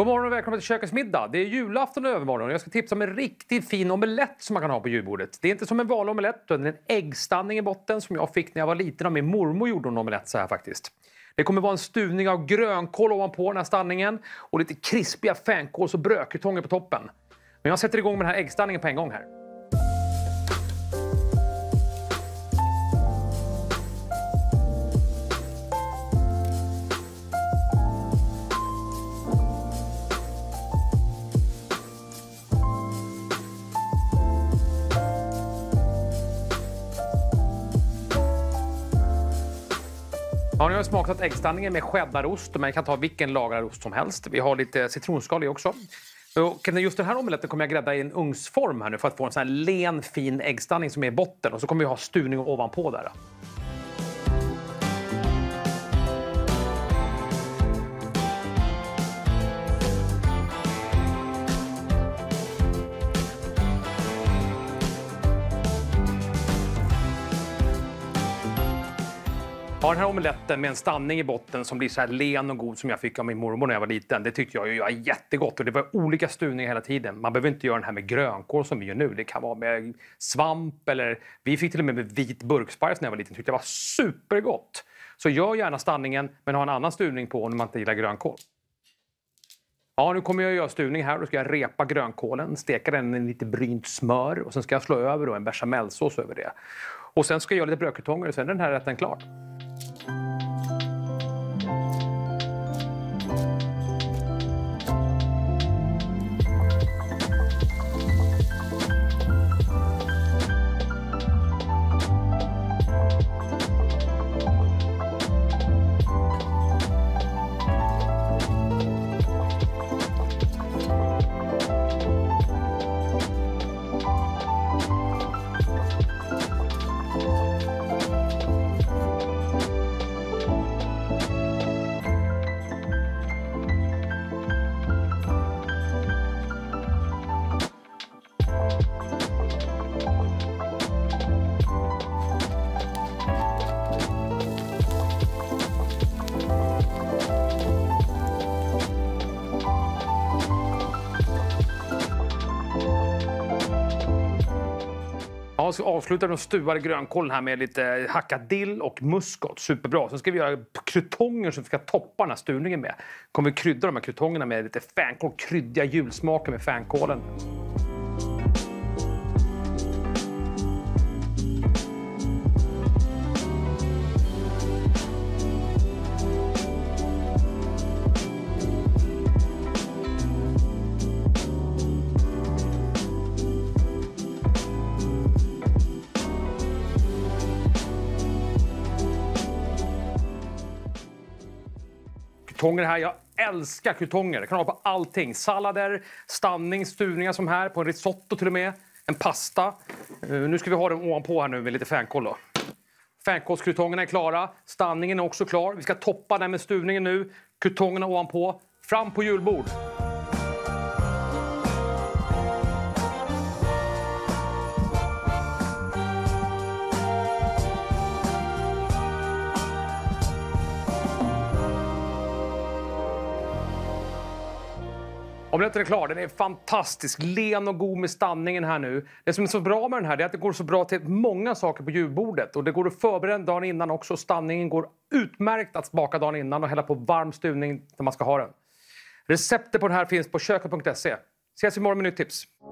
God morgon och välkommen till Kökens middag. Det är julafton och övermorgon och jag ska tipsa om en riktigt fin omelett som man kan ha på julbordet. Det är inte som en vanlig omelett utan en äggstanning i botten som jag fick när jag var liten och min mormor gjorde en omelett så här faktiskt. Det kommer vara en stuvning av grönkål ovanpå den här stanningen och lite krispiga fänkåls- och brödkartonger på toppen. Men jag sätter igång med den här äggstanningen på en gång här. Ja, nu har jag smakat äggstanningen med cheddarost, men jag kan ta vilken lagrad ost som helst. Vi har lite citronskal i också. Och just den här omeletten kommer jag grädda i en ugnsform här nu för att få en sån här len, fin äggstanning som är i botten. Och så kommer vi ha stuvning ovanpå där. Ja, den här omeletten med en stanning i botten som blir så här len och god som jag fick av min mormor när jag var liten. Det tyckte jag ju är jättegott och det var olika stuvningar hela tiden. Man behöver inte göra den här med grönkål som vi gör nu. Det kan vara med svamp eller vi fick till och med vit burksparris när jag var liten. Tyckte det var supergott. Så gör gärna stanningen men ha en annan stuvning på om man inte gillar grönkål. Ja, nu kommer jag göra stuvning här. Då ska jag repa grönkålen, steka den med lite brynt smör och sen ska jag slå över då en bechamelsås över det. Och sen ska jag göra lite brödkartonger och sen är den här rätten klar. Ja, så avslutar de stuvade grönkålen här med lite hackad dill och muskot. Superbra. Sen ska vi göra krutonger som vi ska toppa den här stuvningen med. Kommer vi krydda de här krutongerna med lite fänkål, kryddiga julsmaker med fänkålen. Krutonger här, jag älskar krutonger. Det kan ha på allting. Sallader, stanning, stuvningar som här. På en risotto till och med. En pasta. Nu ska vi ha den ovanpå här nu med lite fänkål då. Fänkålskrutongerna är klara. Stanningen är också klar. Vi ska toppa den med stuvningen nu. Krutongerna ovanpå. Fram på julbord. Omeletten är klar, den är fantastisk, len och god med stanningen här nu. Det som är så bra med den här är att det går så bra till många saker på julbordet. Och det går att förbereda dagen innan också. Stanningen går utmärkt att baka dagen innan och hälla på varm stuvning när man ska ha den. Receptet på den här finns på köket.se. Ses imorgon med nytt tips.